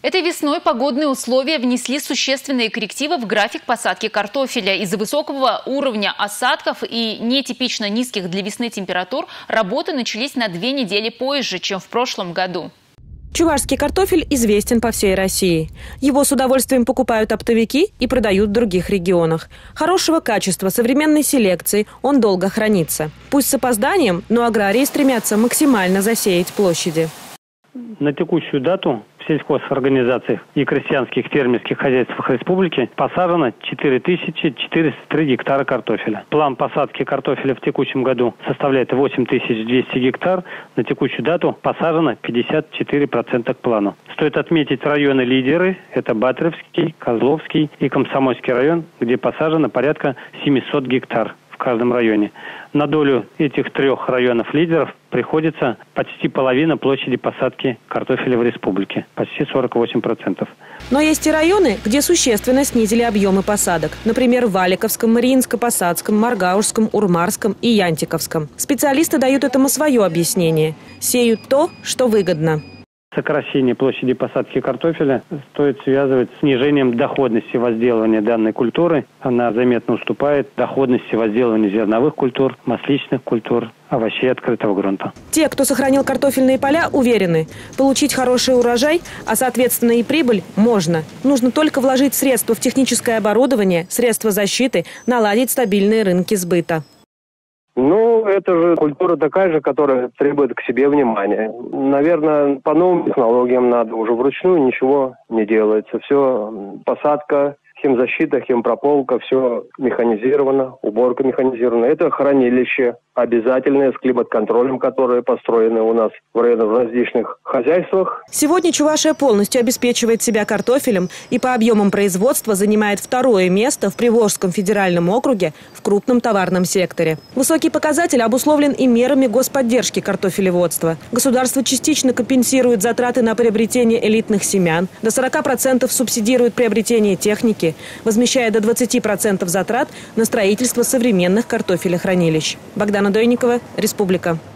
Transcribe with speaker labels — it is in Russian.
Speaker 1: Этой весной погодные условия внесли существенные коррективы в график посадки картофеля. Из-за высокого уровня осадков и нетипично низких для весны температур работы начались на 2 недели позже, чем в прошлом году.
Speaker 2: Чувашский картофель известен по всей России. Его с удовольствием покупают оптовики и продают в других регионах. Хорошего качества, современной селекции, он долго хранится. Пусть с опозданием, но аграрии стремятся максимально засеять площади.
Speaker 3: На текущую дату в сельхозорганизациях и крестьянских фермерских хозяйствах республики посажено 4403 гектара картофеля. План посадки картофеля в текущем году составляет 8200 гектар. На текущую дату посажено 54% к плану. Стоит отметить районы-лидеры. Это Батревский, Козловский и Комсомольский район, где посажено порядка 700 гектар в каждом районе. На долю этих 3 районов-лидеров приходится почти половина площади посадки картофеля в республике. Почти 48%.
Speaker 2: Но есть и районы, где существенно снизили объемы посадок. Например, в Валиковском, Мариинско-Посадском, Маргаушском, Урмарском и Янтиковском. Специалисты дают этому свое объяснение. Сеют то, что выгодно.
Speaker 3: Сокращение площади посадки картофеля стоит связывать с снижением доходности возделывания данной культуры. Она заметно уступает доходности возделывания зерновых культур, масличных культур, овощей открытого грунта.
Speaker 2: Те, кто сохранил картофельные поля, уверены, получить хороший урожай, а соответственно и прибыль, можно. Нужно только вложить средства в техническое оборудование, средства защиты, наладить стабильные рынки сбыта.
Speaker 4: Это же культура такая же, которая требует к себе внимания. Наверное, по новым технологиям надо. Уже вручную ничего не делается. Все посадка, химзащита, химпрополка, все механизировано, уборка механизирована. Это хранилище обязательное с климат-контролем, которые построены у нас в различных хозяйствах.
Speaker 2: Сегодня Чувашия полностью обеспечивает себя картофелем и по объемам производства занимает 2-е место в Приволжском федеральном округе в крупном товарном секторе. Высокий показатель обусловлен и мерами господдержки картофелеводства. Государство частично компенсирует затраты на приобретение элитных семян, до 40% субсидирует приобретение техники, возмещая до 20% затрат на строительство современных картофелехранилищ. Богдана Дойникова, Республика.